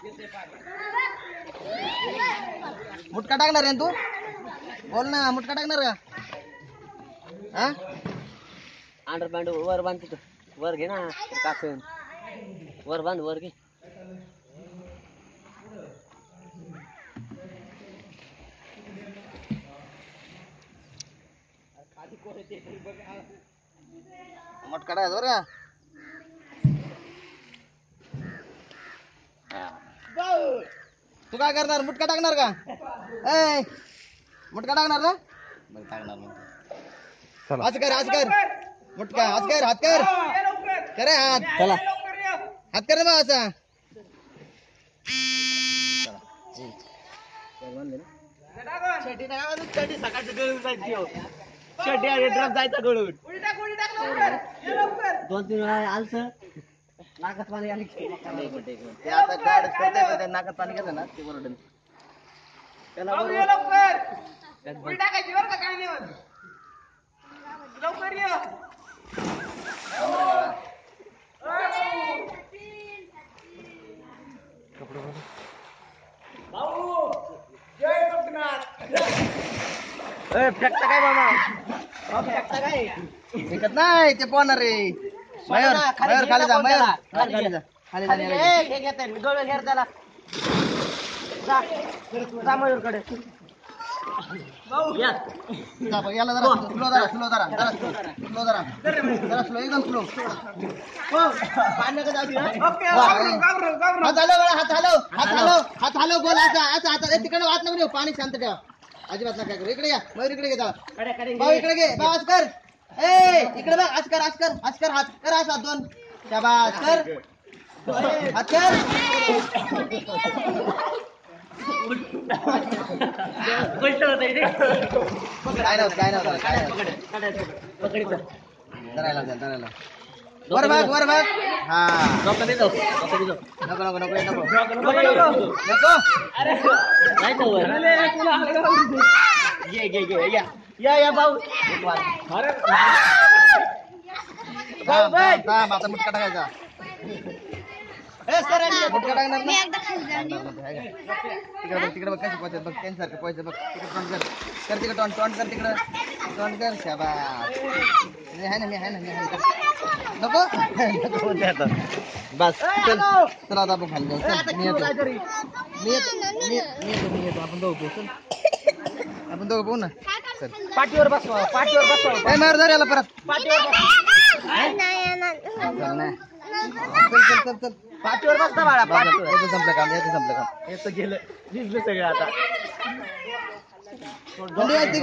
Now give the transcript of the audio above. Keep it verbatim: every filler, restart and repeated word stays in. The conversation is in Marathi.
मुटका टाकणार आहे तू? बोल ना, मुटका टाकणार का? हा अंडर पॅन्ट वर बांध, तिथं वर घे ना काकण, वर बांध, वर घे. मुटका टाक बर का. तू काय करणार? मुटका टाकणार का? ए मुटका टाकणार ना? बरं टाकणार मग. आज कर, आज कर मुटका, आज कर, हात कर, करे हात. चला हात कर ना असा. चटी सकाळचं गळून जायची, चटी आणि ड्रम जायचा गळून. दोन तीन वेळा आलत नाकात पाणी आली. ते आता गाड करते, नाकात पाणी गेलं ना ते बरोबर त्याला टाकायची बरं का, काय नाही होत. लवकर ये. भाऊ जय कोकणात. ए फेकता काय मामा? फेकता काय? फेकत नाही, ते पोहणार रे. मयूर मयूर खाली जा, मयूर खाली जा, खाली जा. ए हे घेते मी डोळे घेर त्याला. जा जा मयूर कडे. भाऊ या जा बघ, याला जरा स्लो जरा स्लो जरा जरा स्लो स्लो जरा जरा स्लो, एकदम स्लो. हो पाण्याकडे जाऊ दे. ओके हात हलव, हात हलव, हात हलव, हात हलव. बोल असा असा हात. तिकडे वाट नको देऊ, पाणी शांत ठेवा, अजिबात नका करू. इकडे या मयूर, इकडे घे. भाऊ इकडे घे, भाऊ आज कर. ए इकडे बघ, आज कर, आज कर, आज कर, हात कर, आज हात दोन. शाबास कर, हात कर. काय नव्हतं, काय नव्हतं, काय नव्हतं. धरायला धरायला वर बघ, वर बघ. हा नको नको नको नको नको. घे घे घे, या या या भाऊ. आता मुटका टाकायचा. मुटका टाकणार ना. तिकडे बघ, तिकडे बघ कशी पोहोचत बघ, त्यांच्यासारखं पोहायचं बघ. तिकडे टॉन कर, कर तिकडे टॉन टॉन कर, तिकडं टॉन कर. शाबास. मी आहे ना, मी आहे ना, मी आहे. नको बस चल चल, आता आपण खाली जाऊ. मी येतो, मी येतो, मी येतो, मी येतो. आपण दोघं पोहू, आपण दोघं पोहू ना. चल पाठीवर बसवा, पाठीवर बसवा. काय मार धर याला परत पाठीवर बस. चल चल चल, पाठीवर बसता बाळा, पाठीवर. याचं संपलं काम, याचं संपलं काम. याचं गेलं, भिजलं सगळं आता.